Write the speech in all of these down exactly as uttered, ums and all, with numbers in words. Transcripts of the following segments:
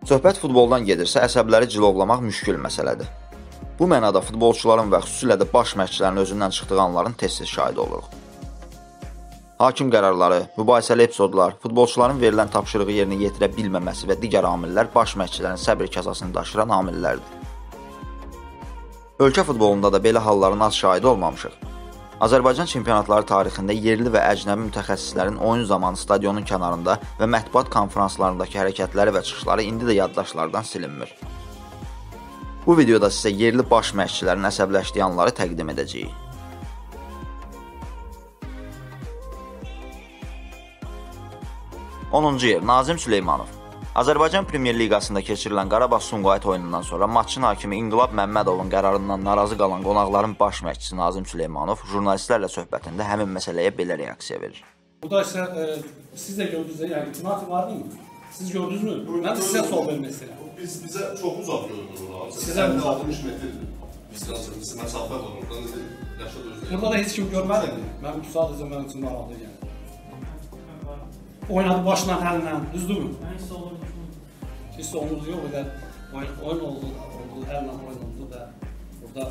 Söhbət futboldan gedirsə, əsəbləri cilovlamaq müşkül məsələdir. Bu mənada futbolçuların və xüsusilə də baş məşqçilərin özündən çıxdığı anların tez-tez şahidi oluruq. Hakim qərarları, mübahisəli epizodlar, futbolçuların verilən tapşırığı yerinə yetirə bilməməsi və digər amillər baş məşqçilərin səbir kasasını daşıran amillərdir. Ölkə futbolunda da belə halların az şahidi olmamışıq. Azərbaycan çempionatları tarixində yerli və əcnəbi mütəxəssislərin oyun zamanı stadionun kənarında və mətbuat konferanslarındakı hərəkətləri və çıxışları indi də yaddaşlardan silinmir. Bu videoda sizə yerli baş məşqçilərin əsəbləşdiyi anları təqdim edəcəyik. onuncu yer Nazim Süleymanov. Azərbaycan Premyer Liqasında keçirilən Qarabağ-Sumqayıt oyunundan sonra matçın hakimi İnqilab Məmmədovun qərarından narazı qalan qonaqların baş məşqçisi Nazim Süleymanov jurnalistlərlə söhbətində həmin məsələyə belə reaksiya verir. Burada isə e, siz də gördünüz, yəni penalti var mı? Siz gördünüzmü? Mən sizə sual vermək istəyirəm. Biz bizə çox uzaq görünür ona. Sizə altmış metrdir. Biz məsafə var oradan yaşad özü. Burada da heç kim görmədi mi? Mən sadəcə mənim üçün maraqlı yəni. Oynadı başla əllə, düzdürmü? Mən hiss olurdum. Hiss olurdu yox, elə oyun, oyun oldu, oldu, əllə oyun oldu da burada.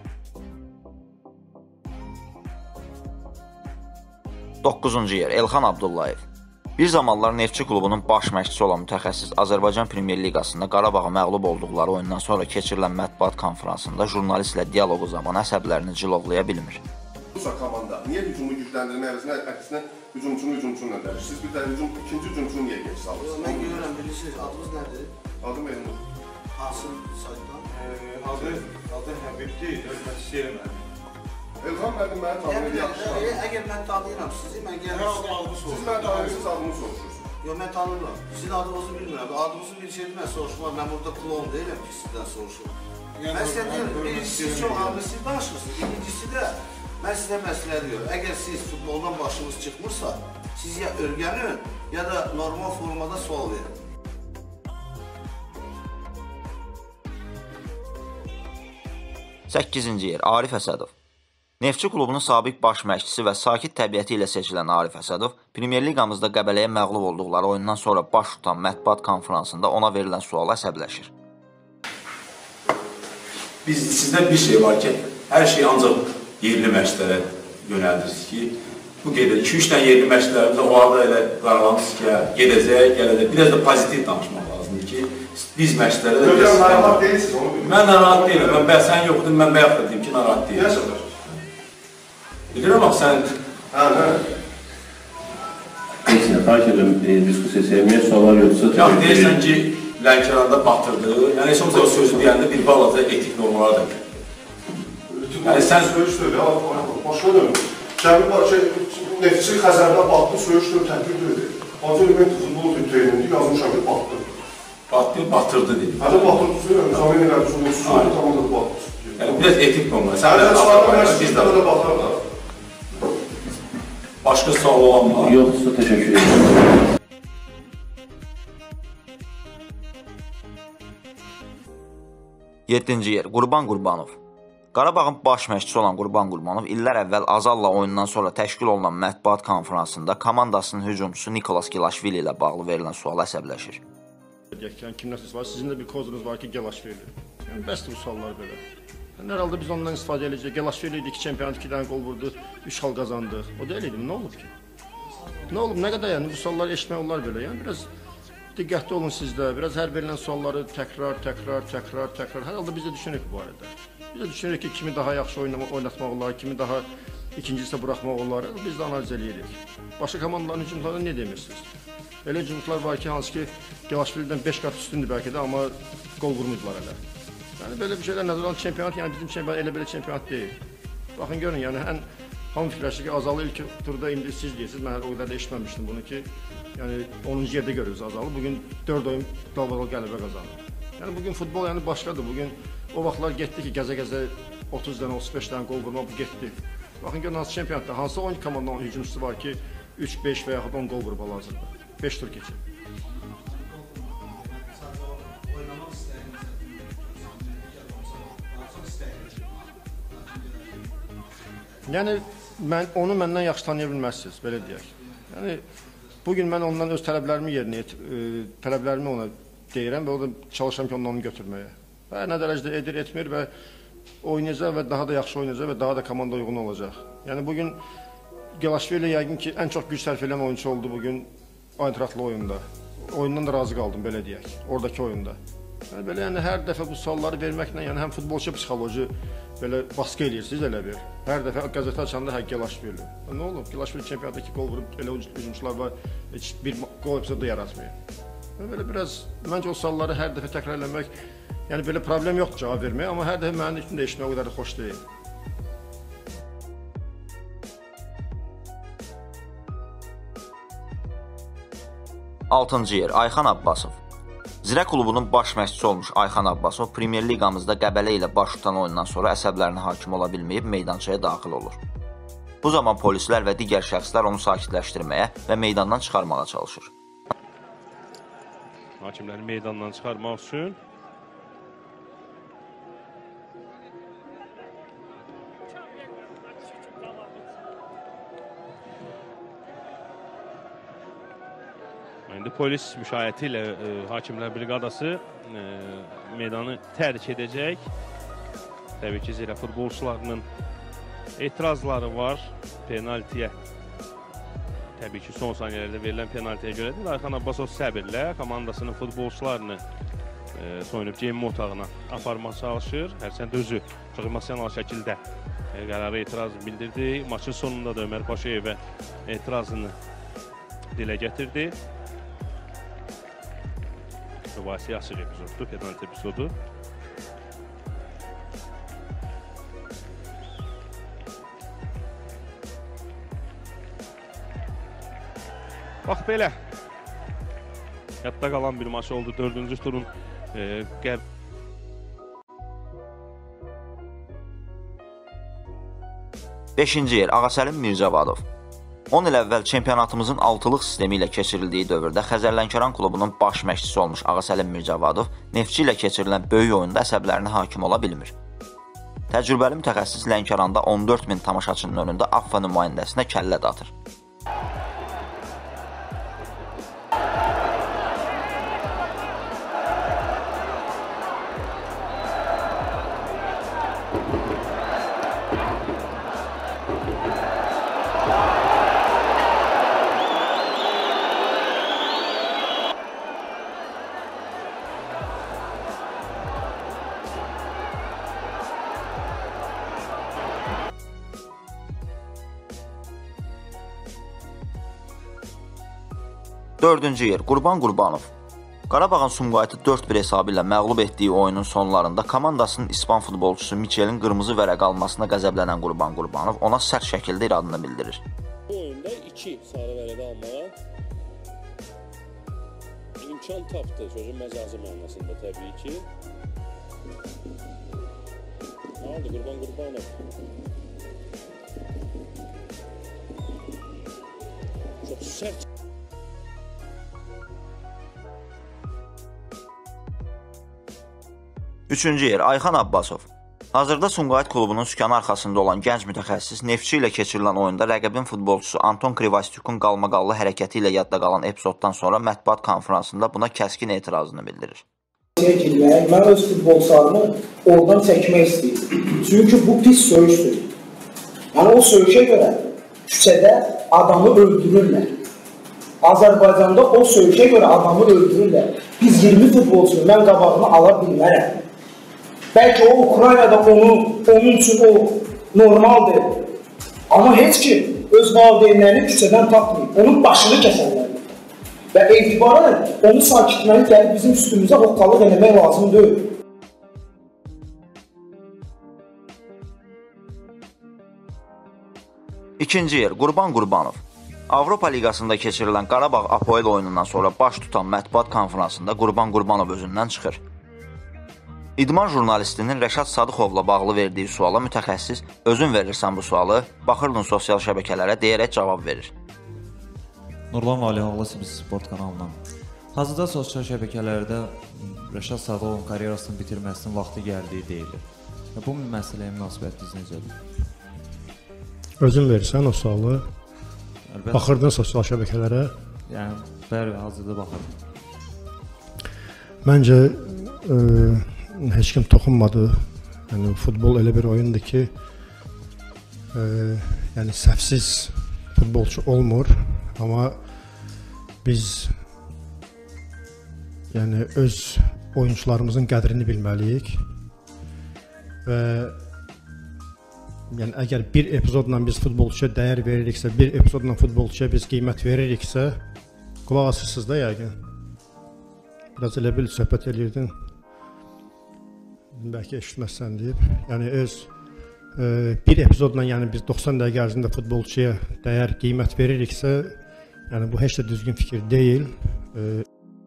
doqquzuncu yer Elxan Abdullayev. Bir zamanlar Neftçi klubunun baş məşqçisi olan mütəxəssis Azərbaycan Premyer Liqasında Qarabağa məğlub olduqları oyundan sonra keçirilən mətbuat konferansında jurnalistlə dialoqu zamanı əsəblərini cilovlaya bilmir. Bu komanda niyə hücumu gücləndirmə əvəzinə əksinə hücumçunu hücumçunla dəyişirsiniz? Bir də hücum ikinci hücumçunu niyə geç salırsınız? Mən görürəm, bilirsiniz, adınız nədir? Adım Elnur. Hansı saytdan? Adı adı Həbibdir, mən istəyirəm. Elxan müəllim məni tanıyır, yaxşı. Əgər mən tanıyıram sizi, mən gəlmişəm. Siz məni tanıyırsınız, adımı soruşursunuz. Yox, mən tanımıram. Sizin adınızı bilmirəm. Adınızı bir şeydir, mən soruşmam. Mən burada klon deyiləm ki, sizdən soruşum. Mən sizə deyirəm, birincisi siz çox agresif danışırsınız. İkincisi də mən sizə məsləhət ediyorum. Əgər siz futboldan başınız çıxmırsa, siz ya örgənin, ya da normal formada sual verin. səkkizinci yer Arif Əsədov. Neftçi klubunun sabiq baş məşqçisi və sakit təbiəti ilə seçilən Arif Əsədov, Premyer Liqamızda Qəbələyə məğlub olduqları oyundan sonra baş tutan mətbuat konferansında ona verilən suala əsəbləşir. Biz sizdən bir şey var ki, hər şey ancaq yerli məşqçilərə yönəldirsiniz ki, bu gedir. iki üç dənə yerli məşqçilərimizdə o arada elə qaranlıqsız ki, gedəcək, gələcək. Biraz da pozitiv danışmaq lazımdır ki, biz məşqçilərə də... Hocam, narahat deyilsiniz, onu bilmiyorum. Mən narahat deyiləm, mən bəhsən yoxdur, mən bayaq da deyim ki, narahat deyiləm. Niyə səfər? Bilirəm, bax, sən... Hə, hə. Neyse, xarş edirəm, diskusiya sevməyə suallar yoxsa... Yax, deyirsən ki, Lənkəranda batırdı, yəni heç olmasa o sözü deyəndə bir balaca etik normalara da. Yəni sən söyüş söyle, başqa dönüm. Cəmi var ki, Neftçi Xəzərdə batdı, söyüş dönüm tədbir döyüldü. Ancaq mən futbol trenerində yazmışam ki, batdı. Batdı, batırdı dedi. Hələ batırdı, söylüyorum, Kamil elədi, futbolçu söylüyor, tamam da batdı. Yəni, biraz etik normal. Sən də çıxarda məşqçilərdə də batar da. Başqa sual olan mı? Yoxsa, təşəkkür ederim. yeddinci yer Qurban Qurbanov. Qarabağın baş məşqçisi olan Qurban Qurbanov illər əvvəl Azalla oyundan sonra təşkil olunan mətbuat konferansında komandasının hücumçusu Nikolas Gilaşvili ilə bağlı verilən suala əsəbləşir. Yəni kimnəsiz var, sizin də bir kozunuz var ki, Gilaşvili. Yəni bəsdir bu suallar belə. Yəni hər halda biz ondan istifadə edəcəyik. Gilaşvili idi, iki çempionat, iki dənə qol vurdu, üç xal qazandıq. O deyil idi mi? Nə olub ki? Nə olub? Nə qədər yəni bu sualları eşitmək olar belə. Yəni biraz diqqətli olun sizdə. Biraz hər verilən sualları təkrar, təkrar, təkrar, təkrar. Hər halda biz də düşünürük bu barədə. Biz də düşünürük ki, kimi daha yaxşı oynamaq, oynatmaq olar, kimi daha ikincisi buraxmaq olar. Biz də analiz edirik. Başqa komandaların hücumlarına nə demirsiniz? Elə hücumlar var ki, hansı ki, Gilaşvilidən beş qat üstündür bəlkə də, amma qol vurmuydular elə. Yəni belə bir şeylər nəzərə alan çempionat, yəni bizim çempionat elə belə çempionat deyil. Baxın görün, yəni ən hamı fikirləşir ki, Azalı ilk turda indi siz deyirsiniz, mən o qədər də eşitməmişdim bunu ki, yəni onuncu yerdə görürüz Azalı. Bugün dörd oyun dalbadal qələbə qazanır. Yəni bugün futbol yəni başqadır. Bugün o vaxtlar getdi ki, gəzə-gəzə otuz dənə, otuz beş dənə qol vurma bu getdi. Baxın görün hansı çempionatda, hansı on komandanın hücumçusu var ki, üç, beş və yaxud on qol vurub hal-hazırda. beş tur keçir. Yəni mən onu məndən yaxşı tanıya bilməzsiniz, belə deyək. Yəni bugün mən ondan öz tələblərimi yerinə, e, tələblərimi ona deyirəm və o da çalışıram ki, onu götürməyə. Və nə dərəcədə edir, etmir və oynayacaq və daha da yaxşı oynayacaq və daha da komanda uyğun olacaq. Yəni bugün Gelaşvili yəqin ki, ən çox güc sərf edən oyuncu oldu bugün Eintrachtlı oyunda. Oyundan da razı qaldım, belə deyək, oradakı oyunda. Yəni, belə, yəni, hər dəfə bu sualları verməklə, yəni, həm futbolçu psixoloji belə baskı eləyirsiniz, elə bir. Hər dəfə qəzetə açanda hə, Gelaşvili. Nə olub? Gelaşvili çempionatdakı gol vurub, elə hücumçular var, heç bir gol epizodu yaratmıyor. Yəni, belə biraz, məncə o sualları hər dəfə təkrar eləmək, yəni, belə problem yoxdur cavab vermək, amma hər dəfə mənim üçün də eşitmək o qədər də xoş deyil. altıncı yer Ayxan Abbasov. Zirə klubunun baş məşqçisi olmuş Ayxan Abbasov Premyer Liqamızda Qəbələ ilə baş tutan oyundan sonra əsəblərinə hakim ola bilməyib meydançaya daxil olur. Bu zaman polislər və digər şəxslər onu sakitləşdirməyə və meydandan çıxarmağa çalışır. Hakimləri meydandan çıxarmaq üçün İndi polis müşayiəti ilə e, Hakimlər Briqadası e, meydanı tərk edəcək. Təbii ki, zirə futbolçularının etirazları var penaltiyə. Təbii ki, son saniyələrdə verilən penaltiyə görədir. Ayxan Abbasov səbirlə komandasının futbolçularını e, soyunub geyinmə otağına aparmaq çalışır. Hərçənd özü çox emosional şəkildə e, qərara etiraz bildirdi. Maçın sonunda da Ömər Paşayevə etirazını dilə gətirdi. Mübahisə açıq epizoddur, penalti epizodu. Bax belə. Yadda qalan bir maç oldu. Dördüncü turun e, qəb... beşinci yer Ağasəlim Mirzavadov. on il əvvəl çempionatımızın altılıq sistemi ilə keçirildiyi dövrdə Xəzərlənkəran klubunun baş məşqçisi olmuş Ağasəlim Mirzavadov Neftçi ilə keçirilən böyük oyunda əsəblərinə hakim ola bilmir. Təcrübəli mütəxəssis Lənkəranda on dörd min tamaşaçının önündə AFFA nümayəndəsinə kəllə datır. Dördüncü yer Qurban Qurbanov. Qarabağın Sumqayıtı dörd bir hesabı ilə məğlub etdiyi oyunun sonlarında komandasının İspan futbolçusu Mikelin qırmızı vərəq almasına qəzəblənən Qurban Qurbanov ona sərt şəkildə iradını bildirir. Bu oyunda iki sarı vərəq almağa imkan tapdı, sözün məcazi mənasında təbii ki. Nə oldu Qurban Qurbanov? Çox sərt. Üçüncü yer Ayxan Abbasov. Hazırda Sumqayıt klubunun sükanı arxasında olan gənc mütəxəssis Neftçi ilə keçirilən oyunda rəqibin futbolçusu Anton Krivastyukun qalmaqallı hərəkəti ilə yadda qalan epizoddan sonra mətbuat konferansında buna kəskin etirazını bildirir. Mən öz futbolçularımı oradan çəkmək istəyirəm. Çünki bu pis söyüşdür. Yəni o söyüşə görə küçədə adamı öldürürlər. Azərbaycanda o söyüşə görə adamı öldürürlər. Biz iyirmi futbolçunu mən qabağını ala bilmərəm. Bəlkə o Ukraynada onu, onun üçün o normaldır. Amma heç kim öz valideynlərini küçədən tapmıyor. Onun başını kəsərlər. Və etibarən onu sakitməni gəlib bizim üstümüzə hoqqalıq eləmək lazım deyil. İkinci yer Qurban Qurbanov. Avropa Liqasında keçirilən Qarabağ Apoel oyunundan sonra baş tutan mətbuat konferansında Qurban Qurbanov özündən çıxır. İdman jurnalistinin Rəşad Sadıxovla bağlı verdiyi suala mütəxəssis özün verirsən bu sualı, baxırdın sosial şəbəkələrə deyərək cavab verir. Nurlan Valihoğlu Sibis Sport kanalından. Hazırda sosial şəbəkələrdə Rəşad Sadıxovun karyerasını bitirməsinin vaxtı gəldiyi deyilir. Bu məsələyə münasibətiniz necədir? Özün verirsən o sualı, baxırdın sosial şəbəkələrə? Yəni, bəli, hazırda baxırdım. Məncə e, heç kim toxunmadı. Yəni futbol elə bir oyundur ki, e, yəni səhvsiz futbolçu olmur, amma biz yəni öz oyuncularımızın qədrini bilməliyik və yəni əgər bir epizodla biz futbolçuya dəyər veririksə, bir epizodla futbolçuya biz qiymət veririksə, qulaq asırsınız da yəqin. Biraz elə bil söhbət edirdin. Bəlkə eşitməzsən deyib. Yəni öz e, bir epizodla yəni biz doxsan dəqiqə ərzində futbolçuya dəyər, qiymət veririksə, yəni bu heç də düzgün fikir deyil. E,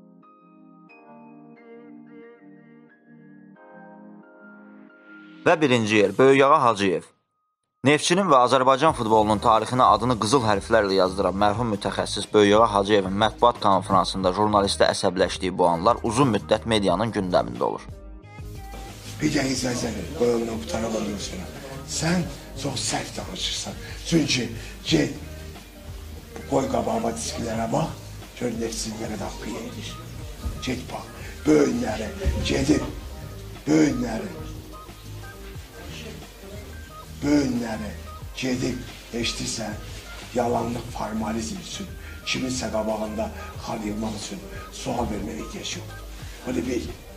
Və birinci yer Böyükağa Hacıyev. Neftçinin və Azərbaycan futbolunun tarixinə adını qızıl hərflərlə yazdıran mərhum mütəxəssis Böyükağa Hacıyevin mətbuat konferansında jurnalistə əsəbləşdiyi bu anlar uzun müddət medianın gündəmində olur. Bir də izləyəcəni, qoyunla qutaraq ondan sonra. Sən çox sərt danışırsan. Çünki get, qoy qabağıma diskilərə bax, gör neftçilərə də haqqı yedir. Get bax, böyünləri, gedib, böyünləri, böyünləri gedib, eşitirsən, yalanlıq formalizm üçün, kiminsə qabağında xal yılmaq üçün sual verməyə ehtiyac yoxdur. Onu bil.